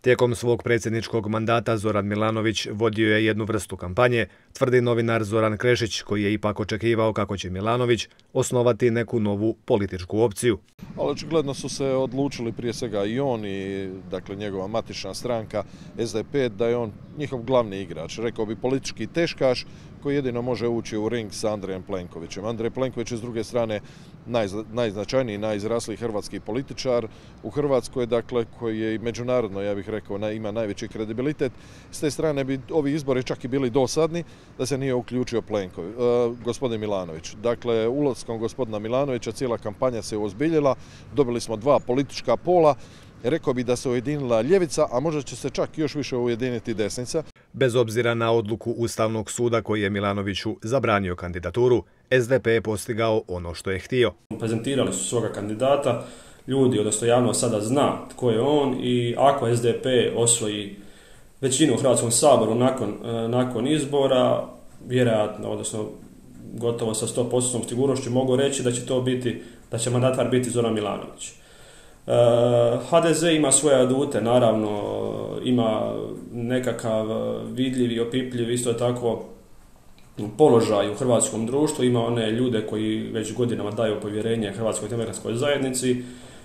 Tijekom svog predsjedničkog mandata Zoran Milanović vodio je jednu vrstu kampanje, tvrdi novinar Zoran Krešić, koji je ipak očekivao kako će Milanović osnovati neku novu političku opciju. Ali očigledno su se odlučili prije svega i on i dakle njegova matična stranka SDP da je on njihov glavni igrač, rekao bi politički teškaš koji jedino može ući u ring sa Andrejem Plenkovićem. Andrej Plenković je s druge strane najznačajniji, najizrasliji hrvatski političar u Hrvatskoj, dakle koji je i međunarodno, ja bih rekao, ima najveći kredibilitet. S te strane bi ovi izbori čak i bili dosadni da se nije uključio gospodin Milanović. Dakle, ulaskom gospodina Milanovića cijela kampanja se uozbiljila, dobili smo dva politička pola. Rekao bi da se ujedinila ljevica, a možda će se čak još više ujediniti desnica. Bez obzira na odluku Ustavnog suda koji je Milanoviću zabranio kandidaturu, SDP je postigao ono što je htio. Prezentirali su svoga kandidata, ljudi, odnosno javnost sada zna tko je on i ako SDP osvoji većinu u Hrvatskom saboru nakon izbora, vjerojatno, odnosno gotovo sa 100% sigurnošću mogu reći da će to biti, da će mandatar biti Zoran Milanović. HDZ ima svoje adute, naravno, ima nekakav vidljiv i opipljiv isto tako položaj u hrvatskom društvu, ima one ljude koji već godinama daju povjerenje Hrvatskoj demokratskoj zajednici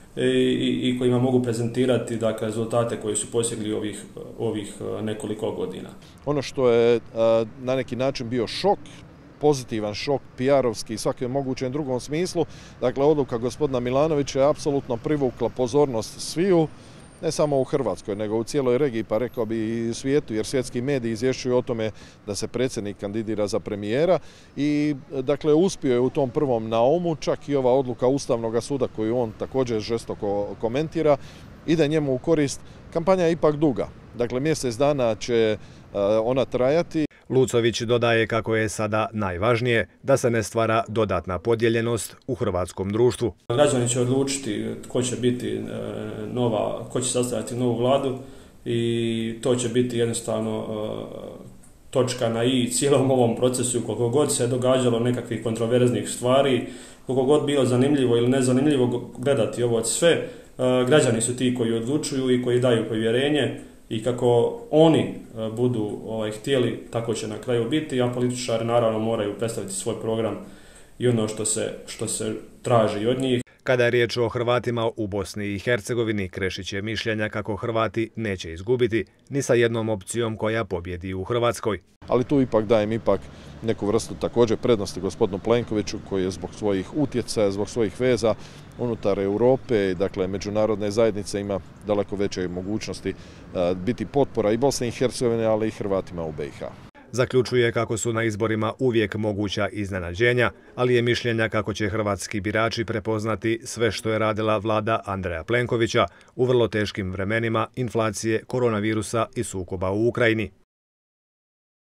i kojima mogu prezentirati dakle, rezultate koji su postigli ovih nekoliko godina. Ono što je na neki način bio šok, pozitivan šok, PR-ovski i svakom mogućem drugom smislu. Dakle, odluka gospodina Milanovića je apsolutno privukla pozornost sviju, ne samo u Hrvatskoj, nego u cijeloj regiji, pa rekao bi i svijetu, jer svjetski mediji izvješćuju o tome da se predsjednik kandidira za premijera i dakle uspio je u tom prvom naumu, čak i ova odluka Ustavnog suda koju on također žestoko komentira, ide njemu u korist. Kampanja je ipak duga, dakle mjesec dana će ona trajati. Lucović dodaje kako je sada najvažnije da se ne stvara dodatna podijeljenost u hrvatskom društvu. Građani će odlučiti tko će biti tko će sastaviti novu vladu i to će biti jednostavno točka na i cijelom ovom procesu. Koliko god se događalo nekakvih kontroverznih stvari, koliko god bilo zanimljivo ili nezanimljivo gledati ovo sve, građani su ti koji odlučuju i koji daju povjerenje. I kako oni budu htjeli, tako će na kraju biti, a političari naravno moraju predstaviti svoj program i ono što se traži od njih. Kada je riječ o Hrvatima u Bosni i Hercegovini, Krešić je mišljenja kako Hrvati neće izgubiti ni sa jednom opcijom koja pobjedi u Hrvatskoj. Ali tu dajem neku vrstu također prednosti gospodinu Plenkoviću koji je zbog svojih utjecaja, zbog svojih veza unutar Europe i dakle međunarodne zajednice ima daleko veće mogućnosti biti potpora i Bosni i Hercegovine, ali i Hrvatima u BiH. Zaključuje kako su na izborima uvijek moguća iznenađenja, ali je mišljenja kako će hrvatski birači prepoznati sve što je radila vlada Andreja Plenkovića u vrlo teškim vremenima inflacije, koronavirusa i sukoba u Ukrajini.